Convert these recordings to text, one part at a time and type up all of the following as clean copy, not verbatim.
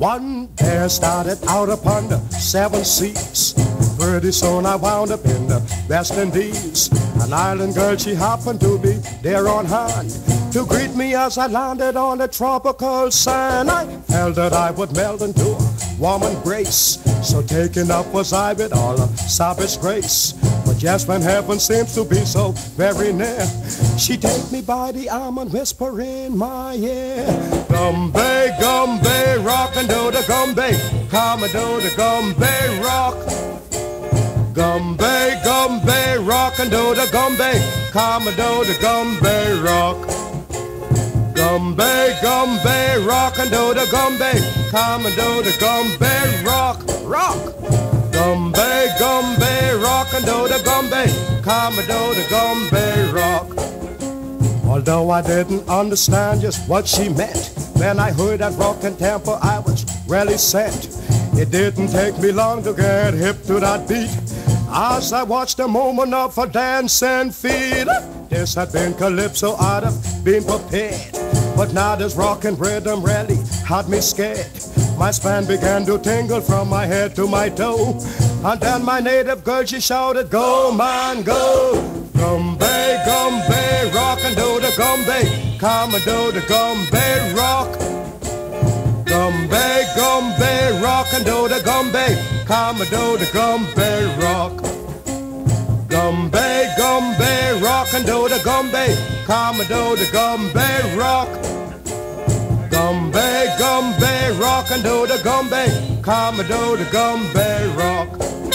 One day I started out upon the 7 seas. Pretty soon I wound up in the West Indies. An island girl, she happened to be there on hand to greet me as I landed on the tropical sand. I felt that I would melt into a warm embrace, so taken up was I with all of savage grace. But just when heaven seems to be so very near, she take me by the arm and whisper in my ear, Goombay, Goombay, rock and do the Goombay, come and do the Goombay rock. Goombay, Goombay, rock and do the Goombay, come and do the Goombay rock. Goombay, Goombay, rock and do the Goombay, come and do the Goombay rock, rock. Goombay, Goombay, rock and do the Goombay, come and do the Goombay rock. Although I didn't understand just what she meant, when I heard that rockin' tempo I was really set. It didn't take me long to get hip to that beat, as I watched the moment of her dancing feet. This had been calypso, I'd have been prepared, but now this rockin' rhythm really had me scared. My spine began to tingle from my head to my toe, and then my native girl, she shouted, go man, go. Goombay, Goombay, rock and do the Goombay, come and do the Goombay rock. Goombay, Goombay, rock and do the Goombay, come and do the Goombay rock. Goombay, Goombay, rock and do the Goombay, come and do the Goombay rock. Goombay, Goombay, rock and do the Goombay, come and do the Goombay rock.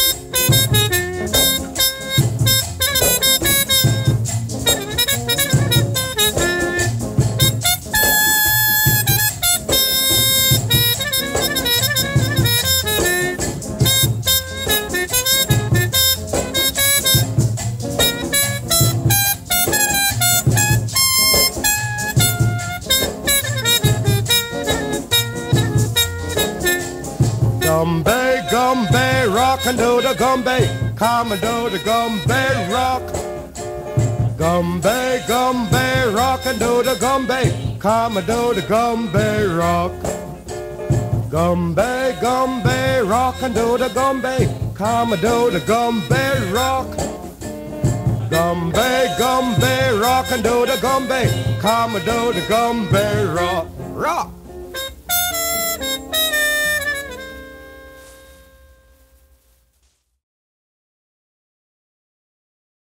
Goombay, Goombay, rock and do the Goombay, come and do the Goombay rock. Goombay, Goombay, rock and do the Goombay, come and do the Goombay rock. Goombay, Goombay, rock and do the Goombay, come and do the Goombay rock. Goombay, Goombay, rock and do the Goombay, come and do the Goombay rock, rock.